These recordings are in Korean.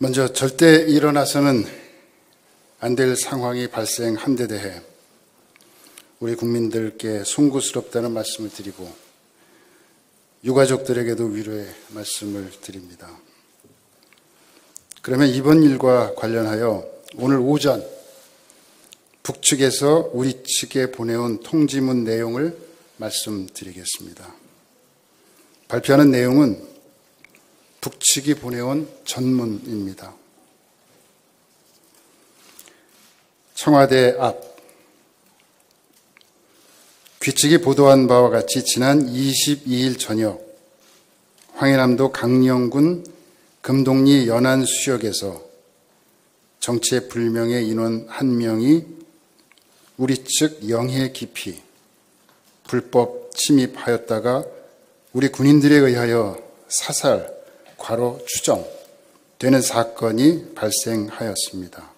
먼저 절대 일어나서는 안 될 상황이 발생한 데 대해 우리 국민들께 송구스럽다는 말씀을 드리고 유가족들에게도 위로의 말씀을 드립니다. 그러면 이번 일과 관련하여 오늘 오전 북측에서 우리 측에 보내온 통지문 내용을 말씀드리겠습니다. 발표하는 내용은 북측이 보내온 전문입니다. 청와대 앞 귀측이 보도한 바와 같이 지난 22일 저녁 황해남도 강령군 금동리 연안수역에서 정체불명의 인원 한 명이 우리 측 영해 깊이 불법 침입하였다가 우리 군인들에 의하여 사살, 과로 추정되는 사건이 발생하였습니다.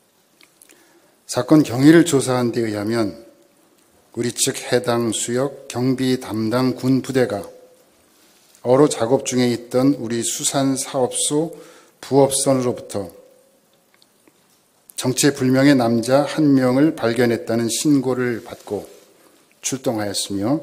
사건 경위를 조사한 데 의하면 우리 측 해당 수역 경비 담당 군 부대가 어로 작업 중에 있던 우리 수산사업소 부업선으로부터 정체불명의 남자 한 명을 발견했다는 신고를 받고 출동하였으며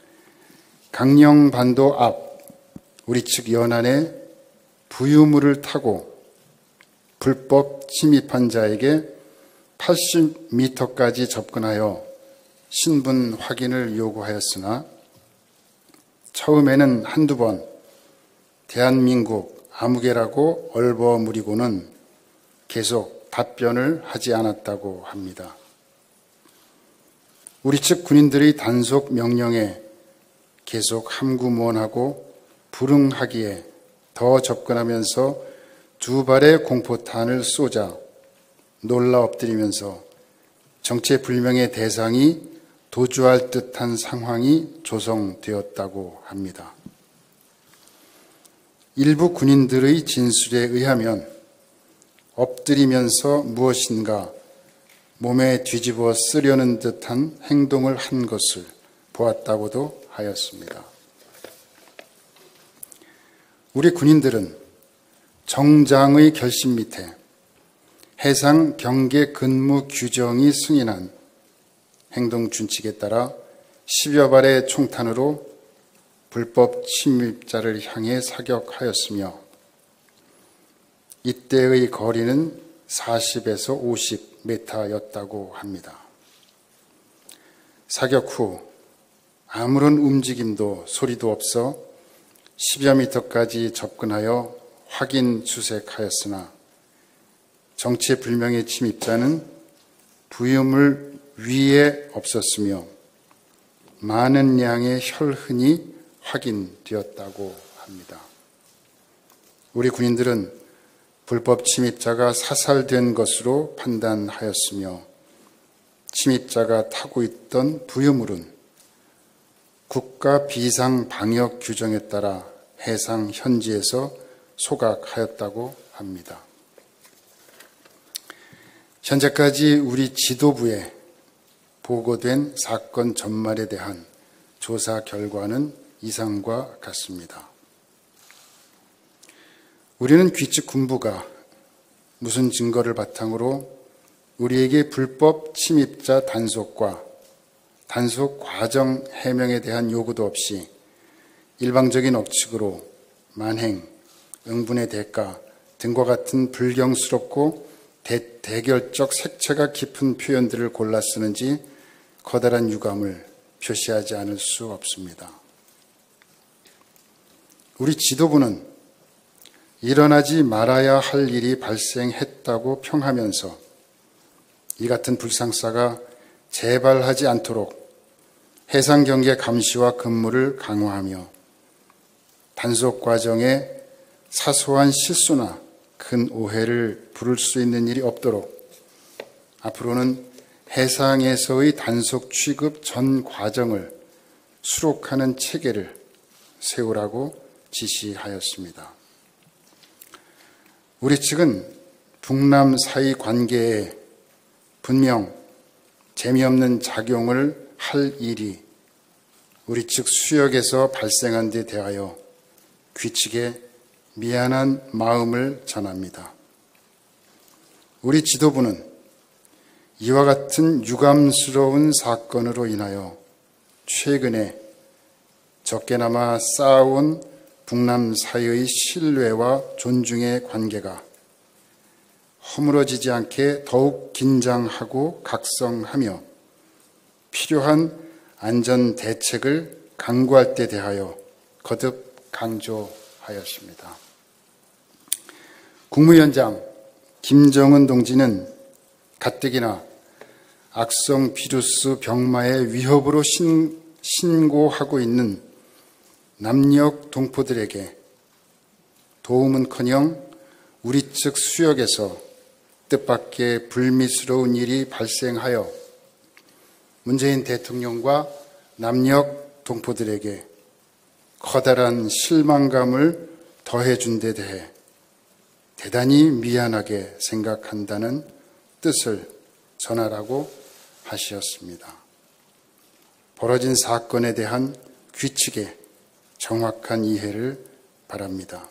강령반도 앞 우리 측 연안에 부유물을 타고 불법 침입한 자에게 80m까지 접근하여 신분 확인을 요구하였으나 처음에는 한두 번 대한민국 아무개라고 얼버무리고는 계속 답변을 하지 않았다고 합니다. 우리 측 군인들의 단속 명령에 계속 함구무원하고 불응하기에 더 접근하면서 두 발의 공포탄을 쏘자 놀라 엎드리면서 정체불명의 대상이 도주할 듯한 상황이 조성되었다고 합니다. 일부 군인들의 진술에 의하면 엎드리면서 무엇인가 몸에 뒤집어 쓰려는 듯한 행동을 한 것을 보았다고도 하였습니다. 우리 군인들은 정장의 결심 밑에 해상 경계 근무 규정이 승인한 행동 준칙에 따라 10여 발의 총탄으로 불법 침입자를 향해 사격하였으며 이때의 거리는 40에서 50m였다고 합니다. 사격 후 아무런 움직임도 소리도 없어 10여 미터까지 접근하여 확인 수색하였으나 정체불명의 침입자는 부유물 위에 없었으며 많은 양의 혈흔이 확인되었다고 합니다. 우리 군인들은 불법 침입자가 사살된 것으로 판단하였으며 침입자가 타고 있던 부유물은 국가 비상방역 규정에 따라 해상 현지에서 소각하였다고 합니다. 현재까지 우리 지도부에 보고된 사건 전말에 대한 조사 결과는 이상과 같습니다. 우리는 귀측 군부가 무슨 증거를 바탕으로 우리에게 불법 침입자 단속과 단속 과정 해명에 대한 요구도 없이 일방적인 억측으로 만행, 응분의 대가 등과 같은 불경스럽고 대결적 색채가 깊은 표현들을 골라 쓰는지 커다란 유감을 표시하지 않을 수 없습니다. 우리 지도부는 일어나지 말아야 할 일이 발생했다고 평하면서 이 같은 불상사가 재발하지 않도록 해상경계 감시와 근무를 강화하며 단속 과정에 사소한 실수나 큰 오해를 부를 수 있는 일이 없도록 앞으로는 해상에서의 단속 취급 전 과정을 수록하는 체계를 세우라고 지시하였습니다. 우리 측은 북남 사이 관계에 분명 재미없는 작용을 할 일이 우리 측 수역에서 발생한 데 대하여 귀측에 미안한 마음을 전합니다. 우리 지도부는 이와 같은 유감스러운 사건으로 인하여 최근에 적게나마 쌓아온 북남 사이의 신뢰와 존중의 관계가 허물어지지 않게 더욱 긴장하고 각성하며 필요한 안전 대책을 강구할 때 대하여 거듭 강조하였습니다. 국무위원장 김정은 동지는 가뜩이나 악성 비루스 병마의 위협으로 신고하고 있는 남녘 동포들에게 도움은커녕 우리 측 수역에서 뜻밖의 불미스러운 일이 발생하여 문재인 대통령과 남녘 동포들에게 커다란 실망감을 더해준 데 대해 대단히 미안하게 생각한다는 뜻을 전하라고 하시었습니다. 벌어진 사건에 대한 규칙에 정확한 이해를 바랍니다.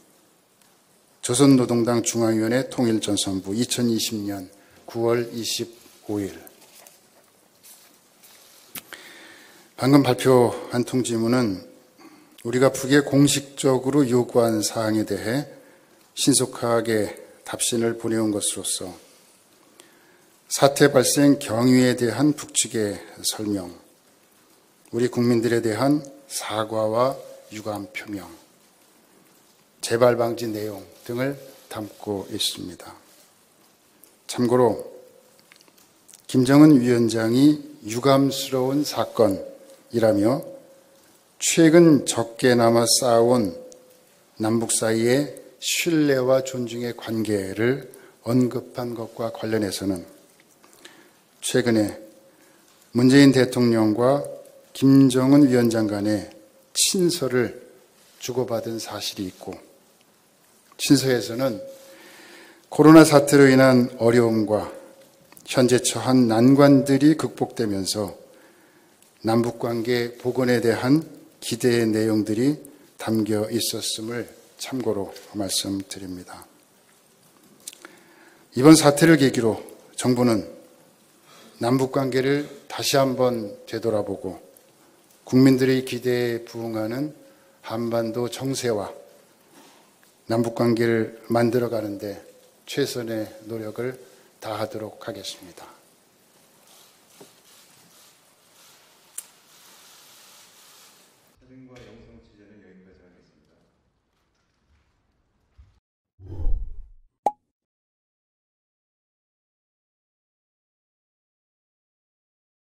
조선노동당 중앙위원회 통일전선부 2020년 9월 25일. 방금 발표한 통지문은 우리가 북에 공식적으로 요구한 사항에 대해 신속하게 답신을 보내온 것으로서 사태 발생 경위에 대한 북측의 설명, 우리 국민들에 대한 사과와 유감 표명, 재발 방지 내용 등을 담고 있습니다. 참고로 김정은 위원장이 유감스러운 사건이라며 최근 적게나마 쌓아온 남북 사이의 신뢰와 존중의 관계를 언급한 것과 관련해서는 최근에 문재인 대통령과 김정은 위원장 간의 친서를 주고받은 사실이 있고, 친서에서는 코로나 사태로 인한 어려움과 현재 처한 난관들이 극복되면서 남북관계 복원에 대한 기대의 내용들이 담겨 있었음을 참고로 말씀드립니다. 이번 사태를 계기로 정부는 남북관계를 다시 한번 되돌아보고 국민들의 기대에 부응하는 한반도 정세와 남북관계를 만들어가는 데 최선의 노력을 다하도록 하겠습니다. 사진과 영상